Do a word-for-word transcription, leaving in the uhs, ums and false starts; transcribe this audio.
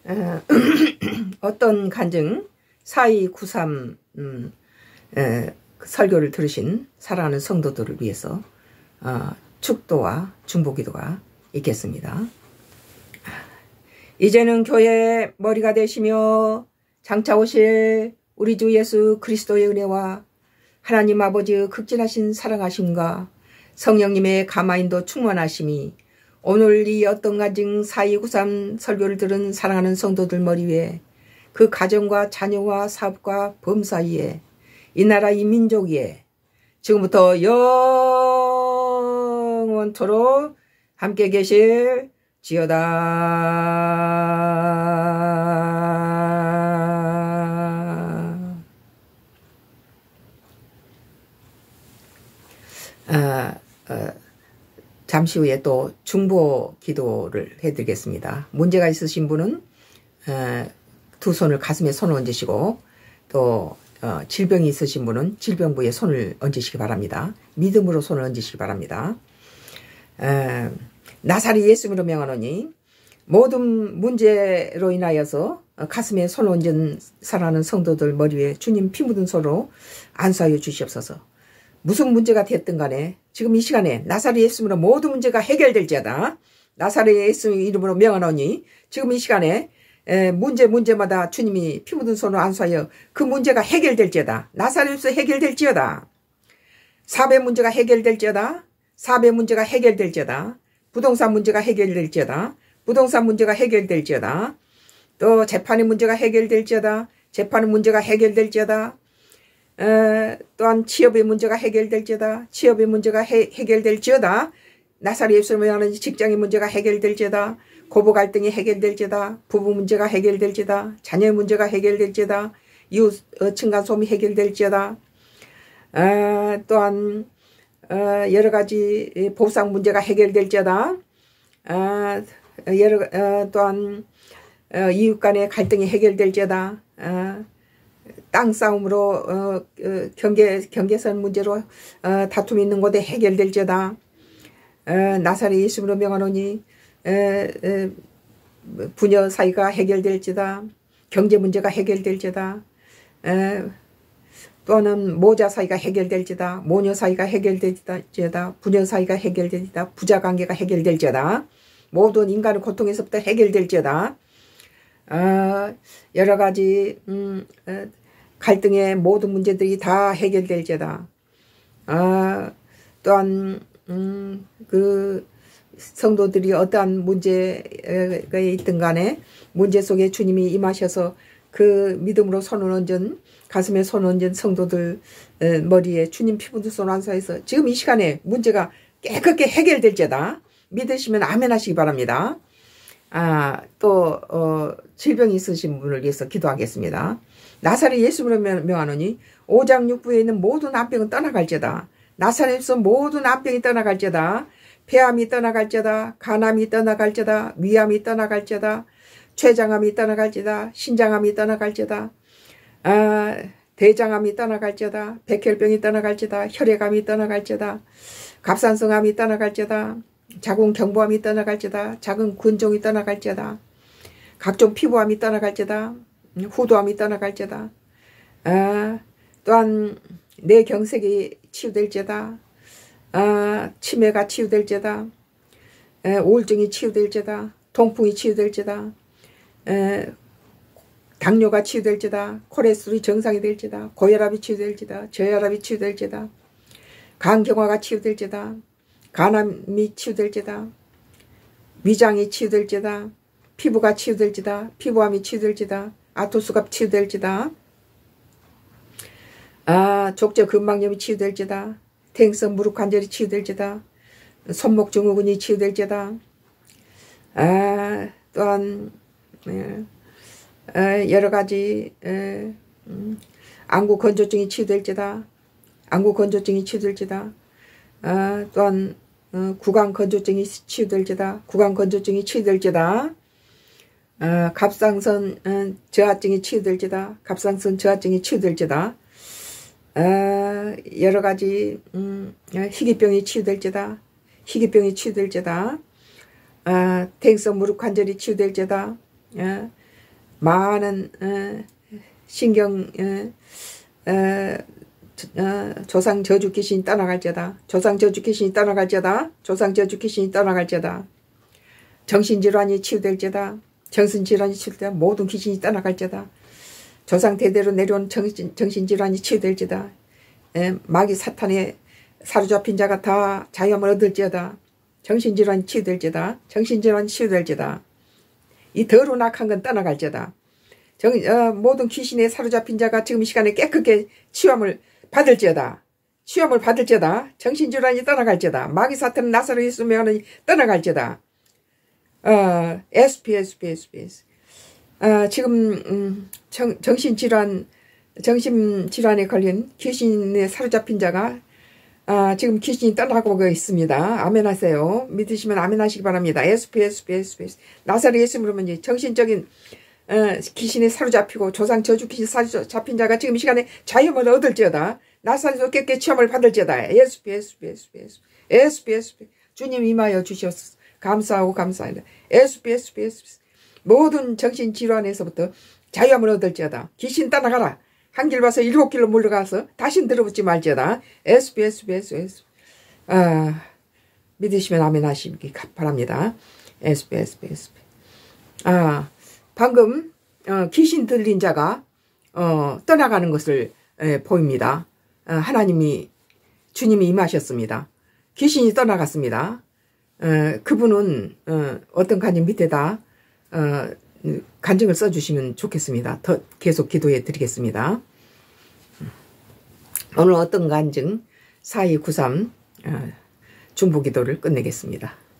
어, 어떤 간증 사이구삼 음, 에, 설교를 들으신 사랑하는 성도들을 위해서 어, 축도와 중보기도가 있겠습니다. 이제는 교회의 머리가 되시며 장차 오실 우리 주 예수 그리스도의 은혜와 하나님 아버지의 극진하신 사랑하심과 성령님의 감화인도 충만하심이 오늘 이 어떤 간증 사이구삼 설교를 들은 사랑하는 성도들 머리 위에 그 가정과 자녀와 사업과 범사위에 이 나라 이 민족 위에 지금부터 영원토록 함께 계실 지어다. 아, 어, 잠시 후에 또 중보 기도를 해드리겠습니다. 문제가 있으신 분은 어, 두 손을 가슴에 손을 얹으시고 또 어, 질병이 있으신 분은 질병부에 손을 얹으시기 바랍니다. 믿음으로 손을 얹으시기 바랍니다. 어, 나사렛 예수님으로 명하노니 모든 문제로 인하여서 가슴에 손을 얹은 사랑하는 성도들 머리 위에 주님 피 묻은 손으로 안수하여 주시옵소서. 무슨 문제가 됐든 간에 지금 이 시간에 나사렛 예수님으로 모든 문제가 해결될지어다. 나사렛 예수님 이름으로 명하노니 지금 이 시간에 에, 문제 문제마다 주님이 피 묻은 손으로 안수하여 그 문제가 해결될지어다. 나사렛 예수 해결될지어다. 사배 문제가 해결될지어다. 사배 문제가 해결될지어다. 부동산 문제가 해결될지어다. 부동산 문제가 해결될지어다. 또 재판의 문제가 해결될지어다. 재판의 문제가 해결될지어다. 에, 또한 취업의 문제가 해결될지어다. 취업의 문제가 해, 해결될지어다. 나사렛 예수님을 하는 직장의 문제가 해결될지어다. 고부 갈등이 해결될지어다. 부부 문제가 해결될지어다. 자녀의 문제가 해결될지어다. 이웃 어, 층간소음이 해결될지어다. 에, 또한 어, 여러 가지 보상 문제가 해결될지어다. 어, 여러 어, 또한 어, 이웃 간의 갈등이 해결될지어다. 어, 땅 싸움으로 어, 어, 경계 경계선 문제로 어, 다툼이 있는 곳에 해결될지어다. 어, 나사렛 예수님으로 명하노니 에, 에, 부녀 사이가 해결될지다. 경제 문제가 해결될지다. 에, 또는 모자 사이가 해결될지다. 모녀 사이가 해결될지다. 부녀 사이가 해결될지다. 부자 관계가 해결될지다. 모든 인간의 고통에서부터 해결될지다. 어, 여러 가지 음, 어, 갈등의 모든 문제들이 다 해결될지다. 어, 또한 음, 그 성도들이 어떠한 문제가 있든 간에 문제 속에 주님이 임하셔서 그 믿음으로 손을 얹은 가슴에 손을 얹은 성도들 머리에 주님 피 묻은 손을 안수해서 지금 이 시간에 문제가 깨끗게 해결될지어다. 믿으시면 아멘 하시기 바랍니다. 아, 또 어, 질병이 있으신 분을 위해서 기도하겠습니다. 나사렛 예수님으로 명하노니 오장 육부에 있는 모든 암병은 떠나갈지어다. 나사렛 예수 모든 암병이 떠나갈지어다. 폐암이 떠나갈지어다. 간암이 떠나갈지어다. 위암이 떠나갈지어다. 췌장암이 떠나갈지어다. 신장암이 떠나갈지어다. 아, 대장암이 떠나갈지어다. 백혈병이 떠나갈지어다. 혈액암이 떠나갈지어다. 갑상선암이 떠나갈지어다. 자궁 경부암이 떠나갈지어다. 작은 근종이 떠나갈지어다. 각종 피부암이 떠나갈지어다. 후두암이 떠나갈지어다. 아, 또한 뇌경색이 치유될지어다. 아, 치매가 치유될지어다. 에, 우울증이 치유될지어다. 통풍이 치유될지어다. 에, 당뇨가 치유될지다. 콜레스테롤이 정상이 될지다. 고혈압이 치유될지다. 저혈압이 치유될지다. 간경화가 치유될지다. 간암이 치유될지다. 위장이 치유될지다. 피부가 치유될지다. 피부암이 치유될지다. 아토스가 치유될지다. 아, 족저 근막염이 치유될지다. 퇴행성 무릎 관절이 치유될지다. 손목 증후군이 치유될지다. 아, 또한 예. 에, 여러 가지 에, 음, 안구 건조증이 치유될지다. 안구 건조증이 치유될지다. 아, 또한 어, 구강 건조증이 치유될지다. 구강 건조증이 치유될지다. 아, 갑상선 어, 저하증이 치유될지다. 갑상선 저하증이 치유될지다. 아, 여러 가지 음, 희귀병이 치유될지다. 희귀병이 치유될지다. 아, 퇴행성 무릎 관절이 치유될지다. 아, 많은 어, 신경 어, 어, 어, 조상 저주 귀신이 떠나갈지어다. 조상 저주 귀신이 떠나갈지어다. 조상 저주 귀신이 떠나갈지어다. 정신질환이 치유될지어다. 정신질환이 치유될지어다. 모든 귀신이 떠나갈지어다. 조상 대대로 내려온 정신, 정신질환이 치유될지어다. 에, 마귀 사탄에 사로잡힌 자가 다 자유함을 얻을지어다. 정신질환이 치유될지어다. 정신질환이 치유될지어다. 이 더러운 악한 건 떠나갈지어다. 정, 어, 모든 귀신에 사로잡힌 자가 지금 이 시간에 깨끗게 치유함을 받을지어다. 치유함을 받을지어다. 정신질환이 떠나갈지어다. 마귀 사탄은 나사로 예수 명하는 떠나갈지어다. 어, 에스피, 에스피, 에스피. 어, 지금 음, 정, 정신질환, 정신질환에 걸린 귀신에 사로잡힌 자가 아, 지금 귀신이 떠나고 있습니다. 아멘 하세요. 믿으시면 아멘 하시기 바랍니다. 에스피, 에스피, 에스피. 나사로 예수 이름으로 정신적인 어, 귀신에 사로잡히고 조상 저주 귀신 사로잡힌 자가 지금 이 시간에 자유함을 얻을지어다. 나사로에서 깨끗이 체험을 받을지어다. 에스피, 에스피, 에스피, 에스피. 에스피, 에스피. 주님 임하여 주시옵소서. 감사하고 감사합니다. 에스피, 에스피, 에스피. 모든 정신질환에서부터 자유함을 얻을지어다. 귀신 떠나가라. 한 길 봐서 일곱 길로 물러가서 다신 들어붙지 말지어다. 에스피, 에스피, 에스피. 아, 믿으시면 아멘 하시기 바랍니다. 에스피, 에스피, 에스피. 아, 방금 어, 귀신 들린 자가 어, 떠나가는 것을 에, 보입니다. 어, 하나님이 주님이 임하셨습니다. 귀신이 떠나갔습니다. 어, 그분은 어, 어떤 간증 밑에다 어, 간증을 써주시면 좋겠습니다. 더 계속 기도해 드리겠습니다. 오늘 어떤 간증 사이구삼 어, 중보기도를 끝내겠습니다.